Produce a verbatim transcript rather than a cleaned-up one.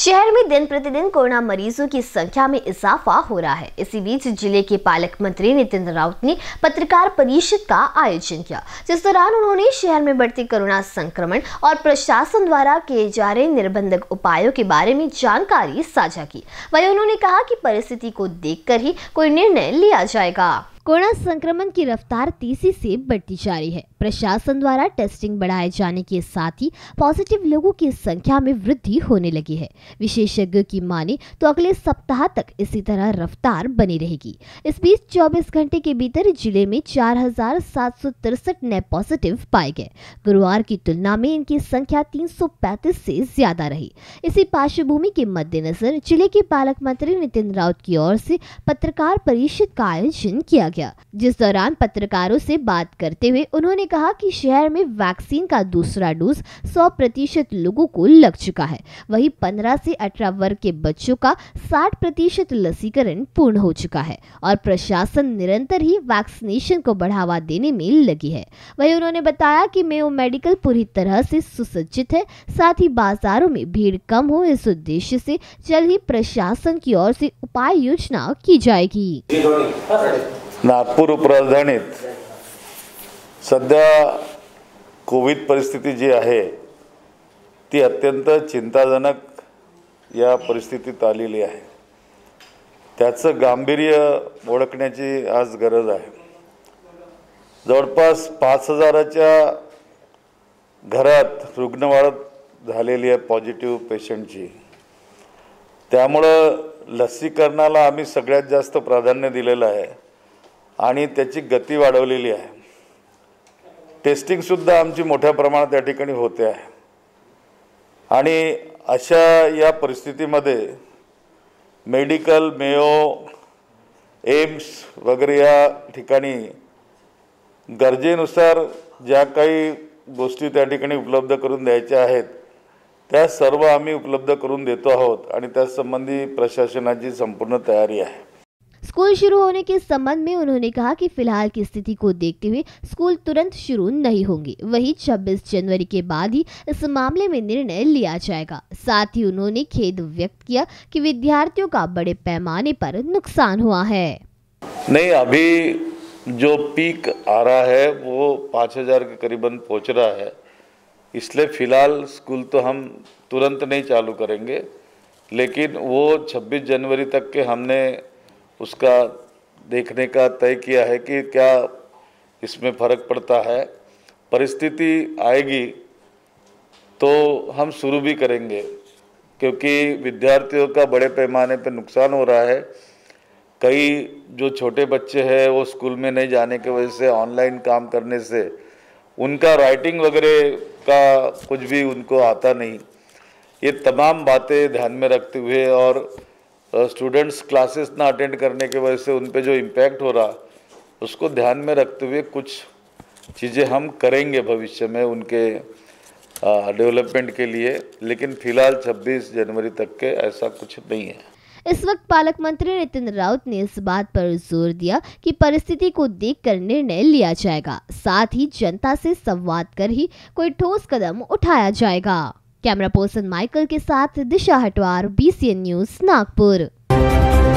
शहर में दिन प्रतिदिन कोरोना मरीजों की संख्या में इजाफा हो रहा है। इसी बीच जिले के पालक मंत्री नितिन राउत ने पत्रकार परिषद का आयोजन किया, जिस दौरान उन्होंने शहर में बढ़ते कोरोना संक्रमण और प्रशासन द्वारा किए जा रहे निर्बंधक उपायों के बारे में जानकारी साझा की। वहीं उन्होंने कहा कि परिस्थिति को देखकर ही कोई निर्णय लिया जाएगा। कोरोना संक्रमण की रफ्तार तेजी से बढ़ती जा रही है। प्रशासन द्वारा टेस्टिंग बढ़ाए जाने के साथ ही पॉजिटिव लोगों की संख्या में वृद्धि होने लगी है। विशेषज्ञों की माने तो अगले सप्ताह तक इसी तरह रफ्तार बनी रहेगी। इस बीच चौबीस घंटे के भीतर जिले में चार हजार सात सौ तिरसठ नए पॉजिटिव पाए गए। गुरुवार की तुलना में इनकी संख्या तीन सौ पैंतीस से ज्यादा रही। इसी पार्श्वभूमि के मद्देनजर जिले के पालक मंत्री नितिन राउत की ओर से पत्रकार परिषद का आयोजन किया गया, जिस दौरान पत्रकारों से बात करते हुए उन्होंने कहा कि शहर में वैक्सीन का दूसरा डोज सौ प्रतिशत लोगों को लग चुका है। वहीं पंद्रह से अठारह वर्ग के बच्चों का साठ प्रतिशत लसीकरण पूर्ण हो चुका है और प्रशासन निरंतर ही वैक्सीनेशन को बढ़ावा देने में लगी है। वहीं उन्होंने बताया कि मेयो मेडिकल पूरी तरह से सुसज्जित है, साथ ही बाजारों में भीड़ कम हो, इस उद्देश्य से जल्द ही प्रशासन की ओर से उपाय योजना की जाएगी। नागपूर उपराजधानीत सध्या कोविड परिस्थिती जी आहे ती अत्यंत चिंताजनक या परिस्थितीत आलेली आहे। त्याचं गांभीर्य ओळखण्याची आज गरज आहे। जवळपास पाच हजाराच्या घरात रुग्णवाढ झालेली आहे पॉझिटिव्ह पेशंटची। त्यामुळे लसीकरणाला आम्ही सगळ्यात जास्त प्राधान्य दिलेलं आहे आणि त्याची गती वाढवलेली आहे। टेस्टिंग सुद्धा आमची मोठ्या प्रमाणात या ठिकाणी होते आहे आणि अशा या परिस्थितीमध्ये मेडिकल, मेयो, एम्स वगैरे या ठिकाणी गरजेनुसार ज्या काही गोष्टी त्या ठिकाणी उपलब्ध करून द्यायच्या आहेत त्या सर्व आम्ही उपलब्ध करून देतो आहोत आणि त्या संबंधी प्रशासनाची संपूर्ण तयारी आहे। स्कूल शुरू होने के संबंध में उन्होंने कहा कि फिलहाल की स्थिति को देखते हुए स्कूल तुरंत शुरू नहीं होंगे। वहीं छब्बीस जनवरी के बाद ही इस मामले में निर्णय लिया जाएगा। साथ ही उन्होंने खेद व्यक्त किया कि विद्यार्थियों का बड़े पैमाने पर नुकसान हुआ है। नहीं, अभी जो पीक आ रहा है वो पाँच हजार के करीबन पहुँच रहा है, इसलिए फ़िलहाल स्कूल तो हम तुरंत नहीं चालू करेंगे, लेकिन वो छब्बीस जनवरी तक के हमने उसका देखने का तय किया है कि क्या इसमें फ़र्क पड़ता है। परिस्थिति आएगी तो हम शुरू भी करेंगे, क्योंकि विद्यार्थियों का बड़े पैमाने पर नुकसान हो रहा है। कई जो छोटे बच्चे हैं वो स्कूल में नहीं जाने की वजह से ऑनलाइन काम करने से उनका राइटिंग वगैरह का कुछ भी उनको आता नहीं। ये तमाम बातें ध्यान में रखते हुए और स्टूडेंट्स क्लासेस ना अटेंड करने की वजह से उन पे जो इम्पैक्ट हो रहा उसको ध्यान में रखते हुए कुछ चीज़ें हम करेंगे भविष्य में उनके डेवलपमेंट के लिए, लेकिन फ़िलहाल छब्बीस जनवरी तक के ऐसा कुछ नहीं है। इस वक्त पालक मंत्री नितिन राउत ने इस बात पर जोर दिया कि परिस्थिति को देखकर निर्णय लिया जाएगा, साथ ही जनता से संवाद कर ही कोई ठोस कदम उठाया जाएगा। कैमरा पर्सन माइकल के साथ Disha Hatwar, B C N news, Nagpur.